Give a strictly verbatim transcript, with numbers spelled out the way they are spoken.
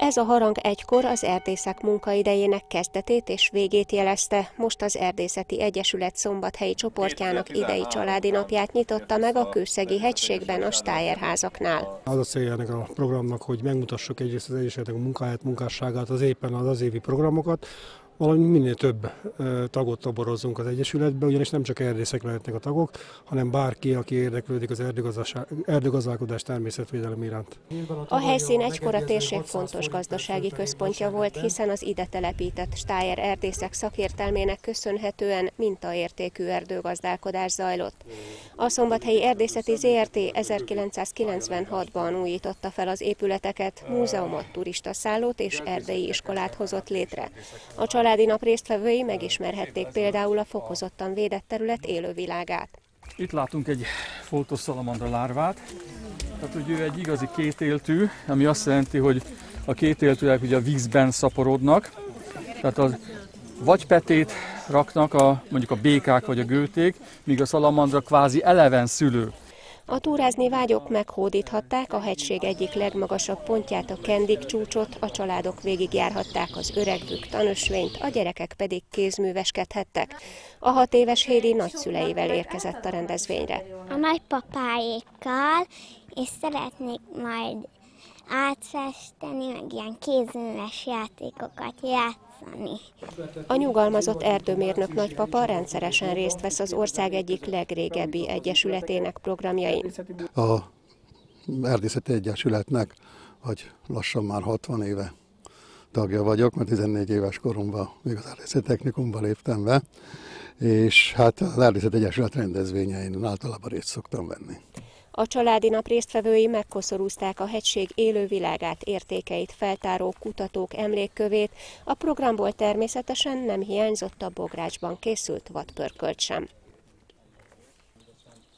Ez a harang egykor az erdészek munkaidejének kezdetét és végét jelezte. Most az Erdészeti Egyesület szombathelyi csoportjának idei családi napját nyitotta meg a Kőszegi hegységben a Stájer házaknál. Az a célja ennek a programnak, hogy megmutassuk egyrészt az Egyesületnek a munkáját, munkásságát, az éppen az az évi programokat, valami minél több tagot toborozzunk az Egyesületbe, ugyanis nem csak erdészek lehetnek a tagok, hanem bárki, aki érdeklődik az erdőgazdálkodás természetvédelem iránt. A helyszín egykor a térség fontos gazdasági központja volt, hiszen az ide telepített Stájer erdészek szakértelmének köszönhetően mintaértékű erdőgazdálkodás zajlott. A Szombathelyi Erdészeti zé er té ezerkilencszázkilencvenhatban újította fel az épületeket, múzeumot, turistaszállót és erdei iskolát hozott létre. A családi nap résztvevői megismerhették például a fokozottan védett terület élővilágát. Itt látunk egy foltos szalamandra lárvát, tehát hogy ő egy igazi kétéltű, ami azt jelenti, hogy a kétéltűek ugye a vízben szaporodnak, tehát az vagy petét raknak a, mondjuk a békák vagy a gőték, míg a szalamandra kvázi eleven szülő. A túrázni vágyók meghódíthatták a hegység egyik legmagasabb pontját, a Kendik csúcsot, a családok végigjárhatták az öregvük tanösvényt, a gyerekek pedig kézműveskedhettek. A hat éves Hédi nagyszüleivel érkezett a rendezvényre. A nagypapáékkal, és szeretnék majd átfesteni, meg ilyen kézműves játékokat játszani. A nyugalmazott erdőmérnök nagypapa rendszeresen részt vesz az ország egyik legrégebbi egyesületének programjain. A Erdészeti Egyesületnek, vagy lassan már hatvan éve tagja vagyok, mert tizennégy éves koromban még az Erdészeti Technikumban léptem be, és hát az Erdészeti Egyesület rendezvényein általában részt szoktam venni. A családi nap résztvevői megkoszorúzták a hegység élővilágát, értékeit feltáró kutatók emlékkövét, a programból természetesen nem hiányzott a Bográcsban készült vadpörkölt sem.